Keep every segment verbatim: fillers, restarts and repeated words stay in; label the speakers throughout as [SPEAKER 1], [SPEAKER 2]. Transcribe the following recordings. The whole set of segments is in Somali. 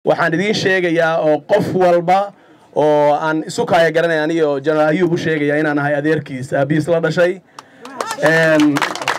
[SPEAKER 1] waxaan idin sheegayaa oo qof walba oo aan isu kaaya garanay aniyo General Ayub u sheegaya inaan ahay adeerkiis aabiis la dhashay een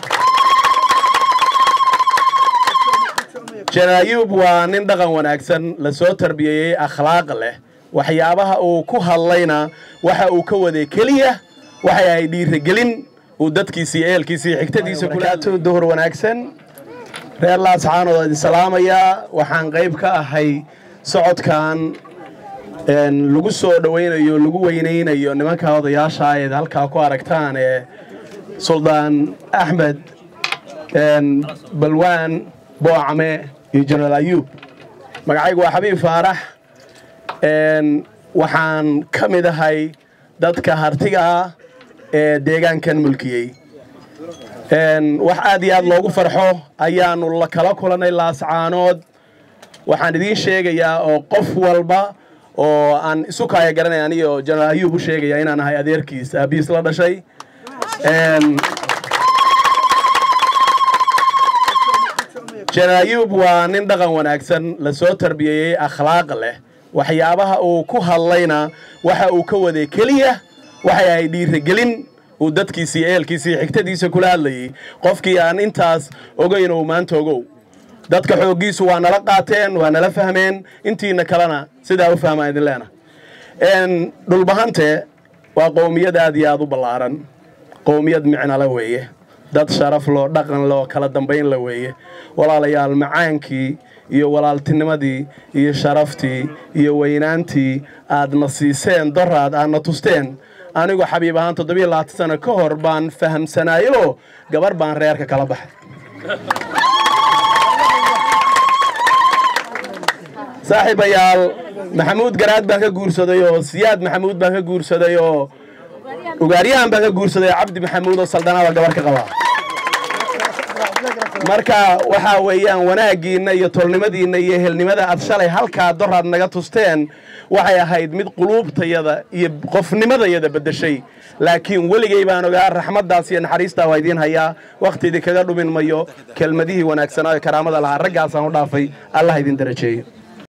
[SPEAKER 1] General Ayub waa nin dhaqan wanaagsan la soo tarbiyay akhlaaq leh waxyaabaha uu ku hadlayna waxa uu ka waday kaliya waxa ay dhiirigelin uu dadkiisa eelkiisa xigtadiisa kula door wanaagsan reer la saxaanooda salaamaya waxaan qayb ka ahay socodkan een lagu soo dhaweynayo lagu weyneynayo nimanka odayaasha ay halka ku aragtaan ee Sultan Ahmed een Balwan Boacame iyo General Ayub magacaygu waa Xabiib Faarax een waxaan kamid ahay dadka hartiga ee deegaankan mulkiyay een wax aad iyo aad loogu farxo ayaanu la kala kulanay laascaanood waxaan idin sheegayaa oo qof walba oo aan isu kaaya garanay aniyo General Ayub u sheegaya inaan ahay adeerkiis aabiis la dhashay een General Ayub waa nin dhaqan wanaagsan la soo tarbiyay akhlaaq leh waxyaabaha uu ku hadlayna waxa uu ka waday kaliya waxa ay dhiirigelin uu dadkiisa eelkiisa xigtadiisa kula hadlayay qofkii aan intaas ogeyn oo maanta ogow dadka xoogiisu waa nala qaateen waa nala fahmeen intiina kalena sida u fahmaa idin leena een dhulbahante waa qoomiyad aad iyo aad u ballaaran qoomiyad micna la weeye dad sharaf loo dhaqan loo kala dambeyn la weeye walaalayaal macaankii iyo walaaltinimadii iyo sharaftii iyo weynaantii aad nasiiseen daraad aan tusteen anigu Xabiib ahaan toddoba iyo labaatan sano ka hor baan fahamsanaayo gabar baan reerka kala baxay saaxiibayaal Maxamuud Garaad baan ka guursaday oo Siyaad Maxamuud baan ka guursaday oo ugaariyaan baan ka guursaday Cabdi Maxamuud oo saldanada gabar ka qaba marka waxa weeyaan wanaagiina iyo tolnimadiina iyo helnimada aad shalay halka daraad naga tusteen waxay ahayd mid quluubtayada iyo qofnimadayada bedeshay laakiin waligay baan ogaa raxmadaas iyo naxariista waa idin hayaa waqtiga kaga dhumin mayo kelmadihii wanaagsanaa ee karaamada lahaa raggaas aan u dhaafay Allah idin darajeeyo